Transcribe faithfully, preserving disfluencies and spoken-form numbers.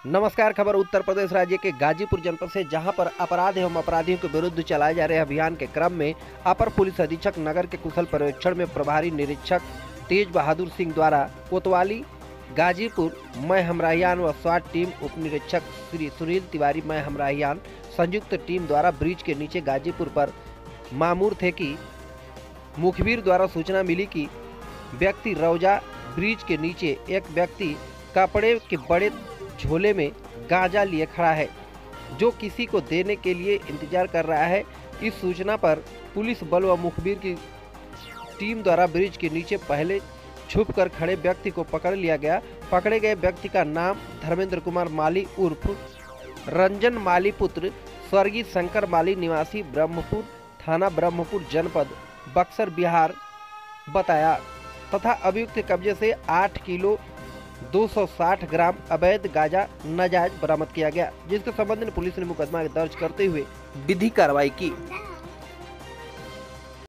नमस्कार। खबर उत्तर प्रदेश राज्य के गाजीपुर जनपद से, जहां पर अपराध एवं अपराधियों के विरुद्ध चलाए जा रहे अभियान के क्रम में अपर पुलिस अधीक्षक नगर के कुशल पर्यवेक्षण में प्रभारी निरीक्षक तेज बहादुर सिंह द्वारा कोतवाली गाजीपुर मैं हमराहियान व स्वाट टीम उप निरीक्षक श्री सुनील तिवारी मैं हमराहियान संयुक्त टीम द्वारा ब्रिज के नीचे गाजीपुर पर मामूर थे कि मुखबिर द्वारा सूचना मिली कि व्यक्ति रौजा ब्रिज के नीचे एक व्यक्ति कपड़े के बड़े झोले में गांजा लिए खड़ा है, जो किसी को देने के लिए इंतजार कर रहा है। इस सूचना पर पुलिस बल व मुखबिर की टीम द्वारा ब्रिज के नीचे पहले छुपकर खड़े व्यक्ति को पकड़ लिया गया। पकड़े गए व्यक्ति का नाम धर्मेंद्र कुमार माली उर्फ रंजन माली पुत्र स्वर्गीय शंकर माली निवासी ब्रह्मपुर थाना ब्रह्मपुर जनपद बक्सर बिहार बताया तथा अभियुक्त के कब्जे से आठ किलो दो सौ साठ ग्राम अवैध गांजा नाजायज बरामद किया गया, जिसके संबंध में पुलिस ने मुकदमा दर्ज करते हुए विधि कार्रवाई की।